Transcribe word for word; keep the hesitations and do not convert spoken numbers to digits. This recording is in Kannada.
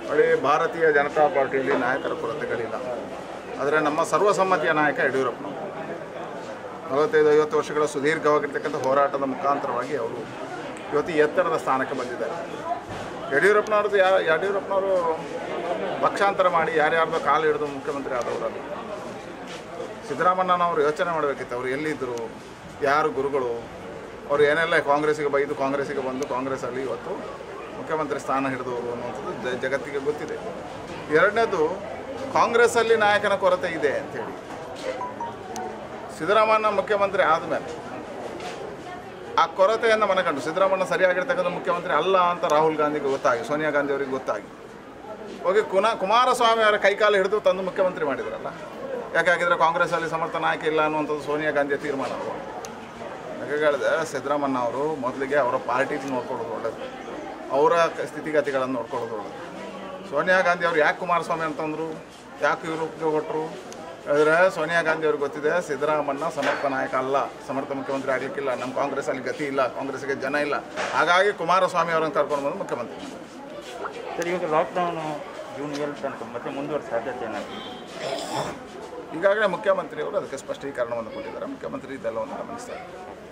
ನೋಡಿ, ಭಾರತೀಯ ಜನತಾ ಪಾರ್ಟಿಯಲ್ಲಿ ನಾಯಕರ ಕೊರತೆಗಳಿಲ್ಲ. ಆದರೆ ನಮ್ಮ ಸರ್ವಸಮ್ಮತಿಯ ನಾಯಕ ಯಡಿಯೂರಪ್ಪನವರು ನಲವತ್ತೈದು ಐವತ್ತು ವರ್ಷಗಳ ಸುದೀರ್ಘವಾಗಿರ್ತಕ್ಕಂಥ ಹೋರಾಟದ ಮುಖಾಂತರವಾಗಿ ಅವರು ಇವತ್ತು ಎತ್ತರದ ಸ್ಥಾನಕ್ಕೆ ಬಂದಿದ್ದಾರೆ. ಯಡಿಯೂರಪ್ಪನವ್ರದ್ದು ಯಾ ಯಡಿಯೂರಪ್ಪನವರು ಪಕ್ಷಾಂತರ ಮಾಡಿ ಯಾರ್ಯಾರ್ದೋ ಕಾಲು ಹಿಡಿದು ಮುಖ್ಯಮಂತ್ರಿ ಆದವರಲ್ಲ. ಸಿದ್ದರಾಮಣ್ಣನವರು ಯೋಚನೆ ಮಾಡಬೇಕಿತ್ತು, ಅವರು ಎಲ್ಲಿದ್ದರು, ಯಾರು ಗುರುಗಳು, ಅವರು ಏನೆಲ್ಲ ಕಾಂಗ್ರೆಸ್ಸಿಗೆ ಬೈದು ಕಾಂಗ್ರೆಸ್ಸಿಗೆ ಬಂದು ಕಾಂಗ್ರೆಸ್ಸಲ್ಲಿ ಇವತ್ತು ಮುಖ್ಯಮಂತ್ರಿ ಸ್ಥಾನ ಹಿಡಿದವರು ಅನ್ನುವಂಥದ್ದು ಜಗತ್ತಿಗೆ ಗೊತ್ತಿದೆ. ಎರಡನೇದು, ಕಾಂಗ್ರೆಸ್ಸಲ್ಲಿ ನಾಯಕನ ಕೊರತೆ ಇದೆ ಅಂಥೇಳಿ ಸಿದ್ದರಾಮಣ್ಣ ಮುಖ್ಯಮಂತ್ರಿ ಆದಮೇಲೆ ಆ ಕೊರತೆಯನ್ನು ಮನಗಂಡು ಸಿದ್ದರಾಮಣ್ಣ ಸರಿಯಾಗಿರ್ತಕ್ಕಂಥ ಮುಖ್ಯಮಂತ್ರಿ ಅಲ್ಲ ಅಂತ ರಾಹುಲ್ ಗಾಂಧಿಗೆ ಗೊತ್ತಾಗಿ, ಸೋನಿಯಾ ಗಾಂಧಿ ಅವರಿಗೆ ಗೊತ್ತಾಗಿ ಹೋಗಿ ಕುನ ಕುಮಾರಸ್ವಾಮಿ ಅವರ ಕೈಕಾಲು ಹಿಡಿದು ತಂದು ಮುಖ್ಯಮಂತ್ರಿ ಮಾಡಿದ್ರಲ್ಲ. ಯಾಕಾಗಿದ್ರೆ ಕಾಂಗ್ರೆಸ್ಸಲ್ಲಿ ಸಮರ್ಥ ನಾಯಕ ಇಲ್ಲ ಅನ್ನುವಂಥದ್ದು ಸೋನಿಯಾ ಗಾಂಧಿಯ ತೀರ್ಮಾನ. ಹಾಗೆ ಹೇಳಿದೆ, ಸಿದ್ದರಾಮಣ್ಣ ಅವರು ಮೊದಲಿಗೆ ಅವರ ಪಾರ್ಟಿಗೆ ನೋಡ್ಕೊಳ್ಳೋದು ಒಳ್ಳೆಯದು, ಅವರ ಸ್ಥಿತಿಗತಿಗಳನ್ನು ನೋಡ್ಕೊಳ್ಳೋದು ಒಳ್ಳೆಯದು. ಸೋನಿಯಾ ಗಾಂಧಿ ಅವರು ಯಾಕೆ ಕುಮಾರಸ್ವಾಮಿ ಅಂತಂದರು, ಯಾಕೆ ಯುರೋಪ್ಗೆ ಕೊಟ್ಟರು ಹೇಳಿದ್ರೆ ಸೋನಿಯಾ ಗಾಂಧಿ ಅವ್ರಿಗೆ ಗೊತ್ತಿದೆ, ಸಿದ್ದರಾಮಣ್ಣ ಸಮರ್ಥ ನಾಯಕ ಅಲ್ಲ, ಸಮರ್ಥ ಮುಖ್ಯಮಂತ್ರಿ ಆಗಲಿಕ್ಕಿಲ್ಲ, ನಮ್ಮ ಕಾಂಗ್ರೆಸ್ಸಲ್ಲಿ ಗತಿ ಇಲ್ಲ, ಕಾಂಗ್ರೆಸ್ಸಿಗೆ ಜನ ಇಲ್ಲ, ಹಾಗಾಗಿ ಕುಮಾರಸ್ವಾಮಿ ಅವರನ್ನು ಕರ್ಕೊಂಡು ಬಂದು ಮುಖ್ಯಮಂತ್ರಿ. ಸರ್, ಇವಾಗ ಲಾಕ್ಡೌನು ಜೂನ್ ಏಳು ತನಕ ಮತ್ತೆ ಮುಂದುವರಿಸ ಸಾಧ್ಯತೆ ಏನಾಗ್ತದೆ? ಈಗಾಗಲೇ ಮುಖ್ಯಮಂತ್ರಿಯವರು ಅದಕ್ಕೆ ಸ್ಪಷ್ಟೀಕರಣವನ್ನು ಕೊಟ್ಟಿದ್ದಾರೆ. ಮುಖ್ಯಮಂತ್ರಿ ಇದೆಲ್ಲವನ್ನು ಗಮನಿಸ್ತಾರೆ.